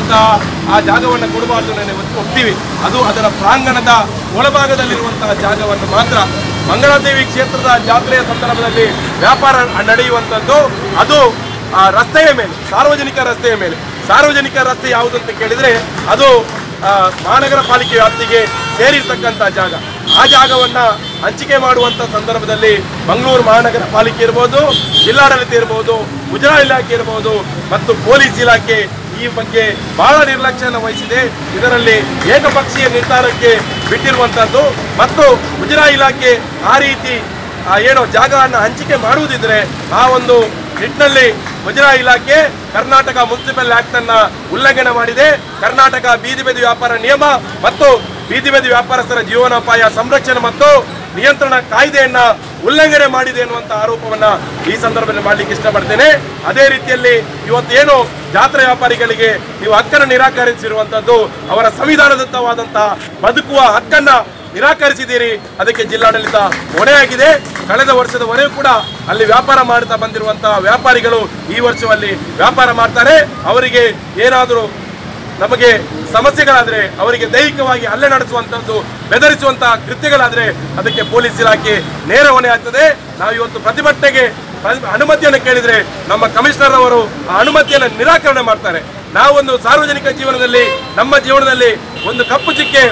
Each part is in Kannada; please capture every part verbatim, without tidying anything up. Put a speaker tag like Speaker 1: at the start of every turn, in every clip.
Speaker 1: ಇರುವಂತಹ ಆ ಜಾಗವನ್ನು ಕೊಡಬಾರ್ದು ನಾವು ಒಪ್ತೀವಿ. ಅದು ಅದರ ಪ್ರಾಂಗಣದ ಒಳಭಾಗದಲ್ಲಿರುವಂತಹ ಜಾಗವನ್ನು ಮಾತ್ರ ಮಂಗಳಾದೇವಿ ಕ್ಷೇತ್ರದ ಜಾತ್ರೆಯ ಸಂದರ್ಭದಲ್ಲಿ ವ್ಯಾಪಾರ ನಡೆಯುವಂಥದ್ದು. ಅದು ಆ ರಸ್ತೆಯ ಮೇಲೆ, ಸಾರ್ವಜನಿಕ ರಸ್ತೆಯ ಮೇಲೆ. ಸಾರ್ವಜನಿಕ ರಸ್ತೆ ಯಾವುದು ಅಂತ ಕೇಳಿದರೆ ಅದು ಮಹಾನಗರ ಪಾಲಿಕೆ ವ್ಯಾಪ್ತಿಗೆ ಸೇರಿರ್ತಕ್ಕಂಥ ಜಾಗ. ಆ ಜಾಗವನ್ನು ಹಂಚಿಕೆ ಮಾಡುವಂಥ ಸಂದರ್ಭದಲ್ಲಿ ಮಂಗಳೂರು ಮಹಾನಗರ ಪಾಲಿಕೆ ಇರ್ಬೋದು, ಜಿಲ್ಲಾಡಳಿತ ಇರ್ಬೋದು, ಮುಜರಾಯಿ ಇಲಾಖೆ ಇರ್ಬೋದು ಮತ್ತು ಪೊಲೀಸ್ ಇಲಾಖೆ ಈ ಬಗ್ಗೆ ಬಹಳ ನಿರ್ಲಕ್ಷ್ಯವನ್ನು ವಹಿಸಿದೆ. ಇದರಲ್ಲಿ ಏಕಪಕ್ಷೀಯ ನಿರ್ಧಾರಕ್ಕೆ ಬಿಟ್ಟಿರುವಂಥದ್ದು ಮತ್ತು ಮುಜರಾಯಿ ಇಲಾಖೆ ಆ ರೀತಿ ಏನೋ ಜಾಗವನ್ನು ಹಂಚಿಕೆ ಮಾಡುವುದಿದ್ರೆ ಆ ಒಂದು ನಿಟ್ಟಿನಲ್ಲಿ ಮುಜರಾಯಿ ಇಲಾಖೆ ಕರ್ನಾಟಕ ಮುನ್ಸಿಪಲ್ ಆಕ್ಟ್ ಅನ್ನ ಉಲ್ಲಂಘನೆ ಮಾಡಿದೆ. ಕರ್ನಾಟಕ ಬೀದಿ ಬದಿ ವ್ಯಾಪಾರ ನಿಯಮ ಮತ್ತು ಬೀದಿ ಬದಿ ವ್ಯಾಪಾರಸ್ಥರ ಜೀವನೋಪಾಯ ಸಂರಕ್ಷಣೆ ಮತ್ತು ನಿಯಂತ್ರಣ ಕಾಯ್ದೆಯನ್ನ ಉಲ್ಲಂಘನೆ ಮಾಡಿದೆ ಎನ್ನುವಂತ ಆರೋಪವನ್ನ ಈ ಸಂದರ್ಭದಲ್ಲಿ ಮಾಡಲಿಕ್ಕೆ ಇಷ್ಟಪಡ್ತೇನೆ. ಅದೇ ರೀತಿಯಲ್ಲಿ ಇವತ್ತು ಏನು ಜಾತ್ರೆ ವ್ಯಾಪಾರಿಗಳಿಗೆ ನೀವು ಹಕ್ಕನ್ನು ನಿರಾಕರಿಸಿರುವಂತದ್ದು, ಅವರ ಸಂವಿಧಾನದತ್ತವಾದಂತಹ ಬದುಕುವ ಹಕ್ಕನ್ನ ನಿರಾಕರಿಸಿದ್ದೀರಿ. ಅದಕ್ಕೆ ಜಿಲ್ಲಾಡಳಿತ ಹೊಣೆಯಾಗಿದೆ. ಕಳೆದ ವರ್ಷದವರೆಗೂ ಕೂಡ ಅಲ್ಲಿ ವ್ಯಾಪಾರ ಮಾಡ್ತಾ ಬಂದಿರುವಂತಹ ವ್ಯಾಪಾರಿಗಳು ಈ ವರ್ಷವಲ್ಲಿ ವ್ಯಾಪಾರ ಮಾಡ್ತಾರೆ. ಅವರಿಗೆ ಏನಾದರೂ ನಮಗೆ ಸಮಸ್ಯೆಗಳಾದರೆ, ಅವರಿಗೆ ದೈಹಿಕವಾಗಿ ಹಲ್ಲೆ ನಡೆಸುವಂಥದ್ದು, ಬೆದರಿಸುವಂತಹ ಕೃತ್ಯಗಳಾದರೆ ಅದಕ್ಕೆ ಪೊಲೀಸ್ ಇಲಾಖೆ ನೇರ ಹೊಣೆ ಆಗ್ತದೆ. ನಾವು ಇವತ್ತು ಪ್ರತಿಭಟನೆಗೆ ಅನುಮತಿಯನ್ನು ಕೇಳಿದರೆ ನಮ್ಮ ಕಮಿಷನರ್ ಅವರು ಆ ಅನುಮತಿಯನ್ನು ನಿರಾಕರಣೆ ಮಾಡ್ತಾರೆ. ನಾವೊಂದು ಸಾರ್ವಜನಿಕ ಜೀವನದಲ್ಲಿ, ನಮ್ಮ ಜೀವನದಲ್ಲಿ ಒಂದು ಕಪ್ಪು ಚಿಕ್ಕೆ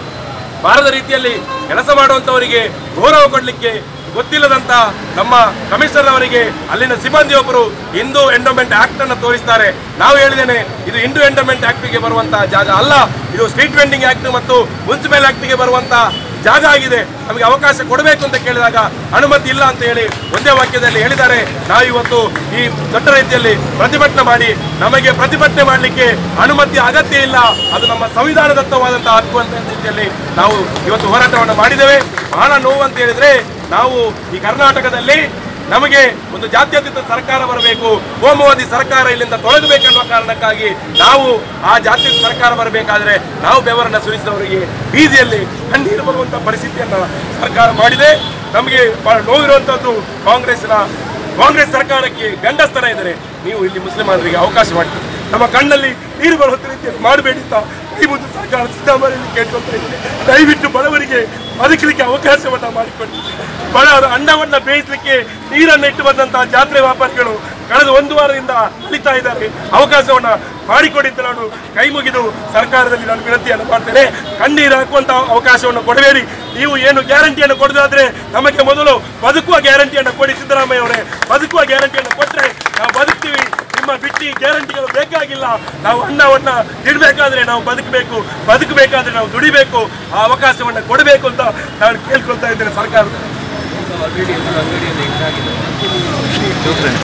Speaker 1: ಬಾರದ ರೀತಿಯಲ್ಲಿ ಕೆಲಸ ಮಾಡುವಂಥವರಿಗೆ ಗೌರವ ಕೊಡಲಿಕ್ಕೆ ಗೊತ್ತಿಲ್ಲದಂತ ನಮ್ಮ ಕಮಿಷನರ್ ಅವರಿಗೆ ಅಲ್ಲಿನ ಸಿಬ್ಬಂದಿಯೊಬ್ಬರು ಹಿಂದೂ ಎಂಡೋಮೆಂಟ್ ಆಕ್ಟ್ ಅನ್ನು ತೋರಿಸ್ತಾರೆ. ನಾವು ಹೇಳಿದ್ದೇನೆ, ಇದು ಹಿಂದೂ ಎಂಡೋಮೆಂಟ್ ಆಕ್ಟ್ಗೆ ಬರುವಂತಹ ಜಾಗ ಅಲ್ಲ, ಇದು ಸ್ಟ್ರೀಟ್ ವೆಂಡಿಂಗ್ ಆಕ್ಟ್ ಮತ್ತು ಮುನ್ಸಿಪಲ್ ಆಕ್ಟ್ಗೆ ಬರುವಂತಹ ಜಾಗ ಆಗಿದೆ. ನಮಗೆ ಅವಕಾಶ ಕೊಡಬೇಕು ಅಂತ ಕೇಳಿದಾಗ ಅನುಮತಿ ಇಲ್ಲ ಅಂತ ಹೇಳಿ ಒಂದೇ ವಾಕ್ಯದಲ್ಲಿ ಹೇಳಿದ್ದಾರೆ. ನಾವು ಇವತ್ತು ಈ ದೊಡ್ಡ ರೀತಿಯಲ್ಲಿ ಪ್ರತಿಭಟನೆ ಮಾಡಿ, ನಮಗೆ ಪ್ರತಿಭಟನೆ ಮಾಡಲಿಕ್ಕೆ ಅನುಮತಿ ಅಗತ್ಯ ಇಲ್ಲ, ಅದು ನಮ್ಮ ಸಂವಿಧಾನದತ್ತವಾದಂತಹ ಹಕ್ಕು ಅಂತ ರೀತಿಯಲ್ಲಿ ನಾವು ಇವತ್ತು ಹೋರಾಟವನ್ನು ಮಾಡಿದ್ದೇವೆ. ಬಹಳ ನೋವು ಅಂತ ಹೇಳಿದ್ರೆ, ನಾವು ಈ ಕರ್ನಾಟಕದಲ್ಲಿ ನಮಗೆ ಒಂದು ಜಾತ್ಯತೀತ ಸರ್ಕಾರ ಬರಬೇಕು, ಕೋಮುವಾದಿ ಸರ್ಕಾರ ಇಲ್ಲಿಂದ ತೊಲಗಬೇಕೆನ್ನುವ ಕಾರಣಕ್ಕಾಗಿ ನಾವು ಆ ಜಾತ್ಯತೀತ ಸರ್ಕಾರ ಬರಬೇಕಾದ್ರೆ ನಾವು ಬೆವರನ್ನ ಸುರಿಸಿದವರಿಗೆ ಬೀದಿಯಲ್ಲಿ ಕಣ್ಣೀರು ಬರುವಂತಹ ಪರಿಸ್ಥಿತಿಯನ್ನು ಸರ್ಕಾರ ಮಾಡಿದೆ. ನಮಗೆ ಬಹಳ ನೋವಿರುವಂಥದ್ದು ಕಾಂಗ್ರೆಸ್ನ ಕಾಂಗ್ರೆಸ್ ಸರ್ಕಾರಕ್ಕೆ ಗಂಡಸ್ತನ ಇದ್ದರೆ ನೀವು ಇಲ್ಲಿ ಮುಸ್ಲಿಮರಿಗೆ ಅವಕಾಶ ಮಾಡ್ತೀವಿ, ನಮ್ಮ ಕಣ್ಣಲ್ಲಿ ನೀರು ಬರುವಂಥ ರೀತಿಯಲ್ಲಿ ಮಾಡಬೇಡಿ ಅಂತ ಈ ಮುಂದೆ ಸರ್ಕಾರ ಸಿದ್ದರಾಮಯ್ಯ ಕೇಳ್ಕೊಳ್ತಾ ಇದ್ದಾರೆ. ದಯವಿಟ್ಟು ಬಡವರಿಗೆ ಬದುಕಲಿಕ್ಕೆ ಅವಕಾಶವನ್ನ ಮಾಡಿಕೊಡಿ. ಬಡವರ ಅನ್ನವನ್ನ ಬೇಯಿಸಲಿಕ್ಕೆ ನೀರನ್ನು ಇಟ್ಟು ಬಂದಂತಹ ಜಾತ್ರೆ ವ್ಯಾಪಾರಿಗಳು ಕಳೆದ ಒಂದು ವಾರದಿಂದ ಅಲಿತಾ ಇದ್ದಾರೆ. ಅವಕಾಶವನ್ನ ಮಾಡಿಕೊಡಿ ಅಂತ ನಾನು ಕೈ ಮುಗಿದು ಸರ್ಕಾರದಲ್ಲಿ ನಾನು ವಿನಂತಿಯನ್ನು ಮಾಡ್ತೇನೆ. ಕಣ್ಣೀರು ಹಾಕುವಂತಹ ಅವಕಾಶವನ್ನು ಕೊಡಬೇಡಿ. ನೀವು ಏನು ಗ್ಯಾರಂಟಿಯನ್ನು ಕೊಡೋದಾದ್ರೆ ನಮಗೆ ಮೊದಲು ಬದುಕುವ ಗ್ಯಾರಂಟಿಯನ್ನು ಕೊಡಿ ಸಿದ್ದರಾಮಯ್ಯ ಅವರೇ. ಬದುಕುವ ಗ್ಯಾರಂಟಿಯನ್ನು ಕೊಟ್ಟರೆ ನಾವು ಬದುಕ್ತೀವಿ. ನಿಮ್ಮ ಬಿಟ್ಟಿ ಗ್ಯಾರಂಟಿಗಳು ಬೇಕಾಗಿಲ್ಲ. ನಾವು ಅನ್ನವನ್ನ ಇಡಬೇಕಾದ್ರೆ ನಾವು ಬದುಕಬೇಕು, ಬದುಕಬೇಕಾದ್ರೆ ನಾವು ದುಡಿಬೇಕು. ಆ ಅವಕಾಶವನ್ನು ಕೊಡಬೇಕು ಅಂತ ನಾನು ಕೇಳ್ಕೊಳ್ತಾ ಇದ್ದೇನೆ ಸರ್ಕಾರ.